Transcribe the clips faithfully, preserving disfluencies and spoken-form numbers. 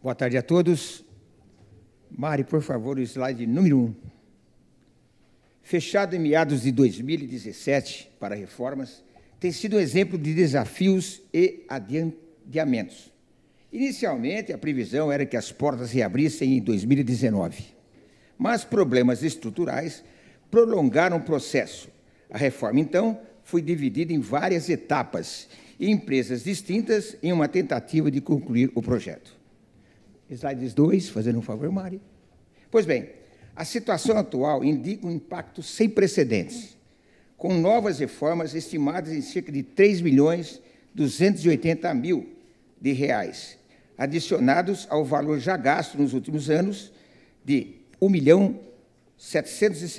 Boa tarde a todos. Mari, por favor, o slide número um. Fechado em meados de dois mil e dezessete para reformas, tem sido um exemplo de desafios e adiamentos. Inicialmente, a previsão era que as portas reabrissem em dois mil e dezenove, mas problemas estruturais prolongaram o processo. A reforma, então, foi dividida em várias etapas e empresas distintas em uma tentativa de concluir o projeto. Slides dois, fazendo um favor, Mari. Pois bem, a situação atual indica um impacto sem precedentes, com novas reformas estimadas em cerca de três milhões duzentos e oitenta mil de reais, adicionados ao valor já gasto nos últimos anos de um milhão setecentos e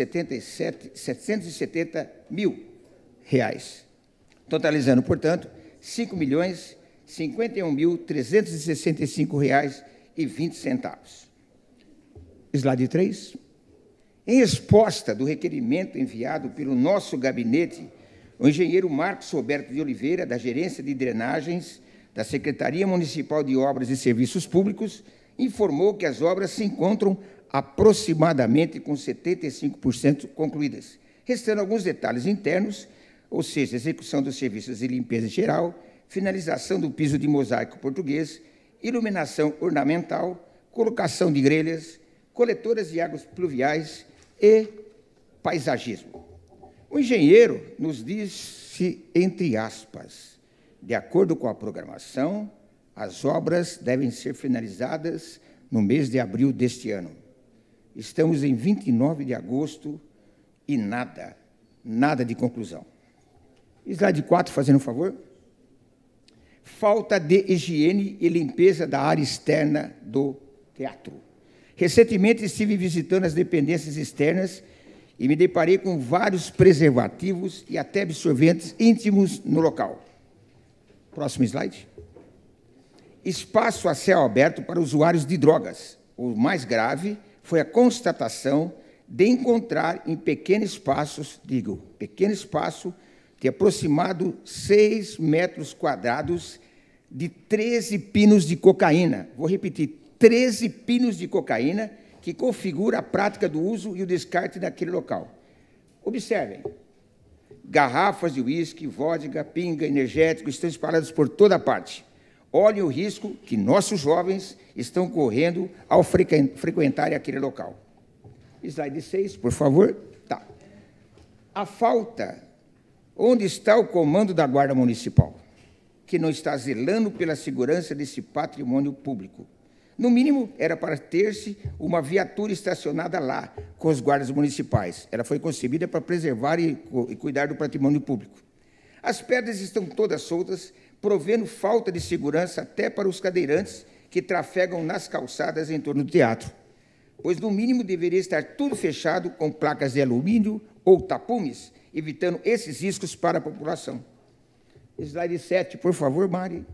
setenta mil reais, totalizando, portanto, cinco milhões cinquenta e um mil trezentos e sessenta e cinco reais e vinte centavos. Slide três. Em resposta do requerimento enviado pelo nosso gabinete, o engenheiro Marcos Roberto de Oliveira, da Gerência de Drenagens da Secretaria Municipal de Obras e Serviços Públicos, informou que as obras se encontram aproximadamente com setenta e cinco por cento concluídas, restando alguns detalhes internos, ou seja, execução dos serviços de limpeza geral, finalização do piso de mosaico português, iluminação ornamental, colocação de grelhas, coletoras de águas pluviais e paisagismo. O engenheiro nos disse, entre aspas, de acordo com a programação, as obras devem ser finalizadas no mês de abril deste ano. Estamos em vinte e nove de agosto e nada, nada de conclusão. Slide quatro, fazendo um favor. Falta de higiene e limpeza da área externa do teatro. Recentemente estive visitando as dependências externas e me deparei com vários preservativos e até absorventes íntimos no local. Próximo slide. Espaço a céu aberto para usuários de drogas. O mais grave foi a constatação de encontrar em pequenos espaços, digo, pequeno espaço, de aproximado seis metros quadrados de treze pinos de cocaína. Vou repetir, treze pinos de cocaína que configura a prática do uso e o descarte daquele local. Observem, garrafas de uísque, vodka, pinga, energético estão espalhados por toda parte. Olhem o risco que nossos jovens estão correndo ao frequentarem aquele local. Slide seis, por favor. Tá. A falta... Onde está o comando da Guarda Municipal, que não está zelando pela segurança desse patrimônio público? No mínimo, era para ter-se uma viatura estacionada lá, com os guardas municipais. Ela foi concebida para preservar e cuidar do patrimônio público. As pedras estão todas soltas, provendo falta de segurança até para os cadeirantes que trafegam nas calçadas em torno do teatro, pois, no mínimo, deveria estar tudo fechado com placas de alumínio ou tapumes, evitando esses riscos para a população. Slide sete, por favor, Mari.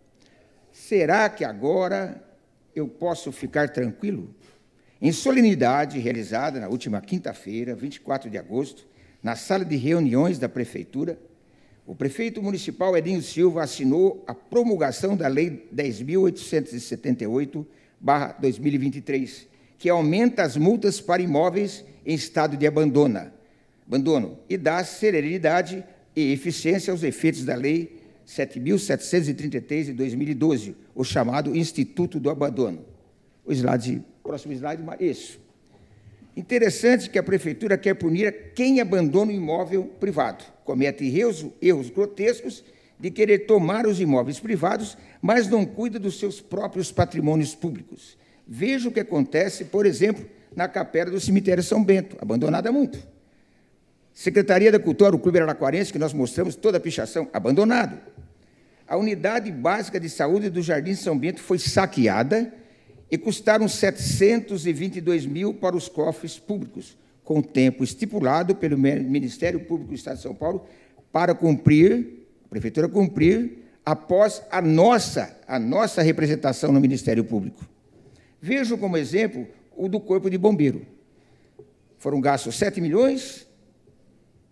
Será que agora eu posso ficar tranquilo? Em solenidade realizada na última quinta-feira, vinte e quatro de agosto, na sala de reuniões da Prefeitura, o prefeito municipal Edinho Silva assinou a promulgação da Lei dez mil oitocentos e setenta e oito barra dois mil e vinte e três, que aumenta as multas para imóveis em estado de abandono, abandono e dá celeridade e eficiência aos efeitos da Lei sete mil setecentos e trinta e três de dois mil e doze, o chamado Instituto do Abandono. O slide, próximo slide, isso. Interessante que a Prefeitura quer punir quem abandona o imóvel privado, comete erros, erros grotescos de querer tomar os imóveis privados, mas não cuida dos seus próprios patrimônios públicos. Veja o que acontece, por exemplo, na capela do cemitério São Bento, abandonada há muito. Secretaria da Cultura, o Clube Araraquarense, que nós mostramos toda a pichação, abandonado. A Unidade Básica de Saúde do Jardim São Bento foi saqueada e custaram setecentos e vinte e dois mil para os cofres públicos, com o tempo estipulado pelo Ministério Público do Estado de São Paulo para cumprir, a Prefeitura cumprir, após a nossa, a nossa representação no Ministério Público. Vejo como exemplo o do Corpo de Bombeiro. Foram gastos sete milhões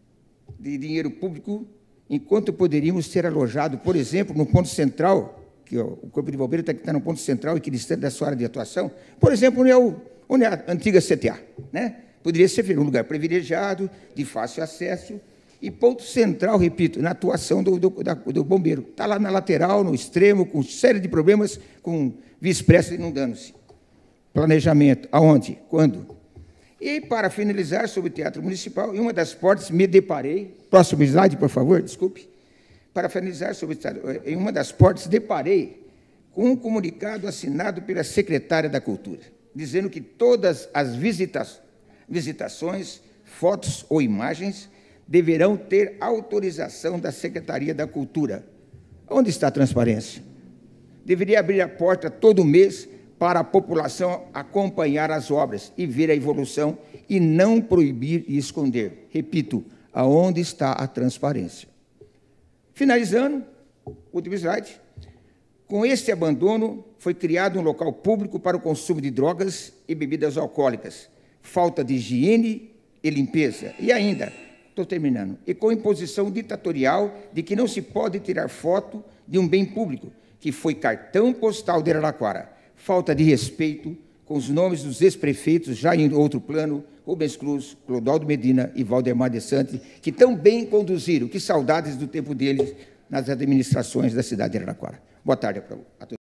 de dinheiro público, enquanto poderíamos ter alojado, por exemplo, no ponto central, que ó, o Corpo de Bombeiros tem que estar no ponto central e que distante da sua área de atuação. Por exemplo, onde é, o, onde é a antiga C T A, né? Poderia ser um lugar privilegiado, de fácil acesso, e ponto central, repito, na atuação do, do, da, do bombeiro. Está lá na lateral, no extremo, com série de problemas, com via expressa inundando-se. Planejamento. Aonde? Quando? E, para finalizar, sobre o Teatro Municipal, em uma das portas me deparei... Próximo slide, por favor, desculpe. Para finalizar, sobre o teatro, em uma das portas, deparei com um comunicado assinado pela secretária da Cultura, dizendo que todas as visita visitações, fotos ou imagens deverão ter autorização da Secretaria da Cultura. Onde está a transparência? Deveria abrir a porta todo mês para a população acompanhar as obras e ver a evolução e não proibir e esconder. Repito, aonde está a transparência? Finalizando, último slide. Com este abandono, foi criado um local público para o consumo de drogas e bebidas alcoólicas, falta de higiene e limpeza, e ainda, estou terminando, e com imposição ditatorial de que não se pode tirar foto de um bem público, que foi cartão postal de Araraquara, falta de respeito com os nomes dos ex-prefeitos, já em outro plano, Rubens Cruz, Clodoaldo Medina e Valdemar de Santos, que tão bem conduziram, que saudades do tempo deles nas administrações da cidade de Araraquara. Boa tarde a todos.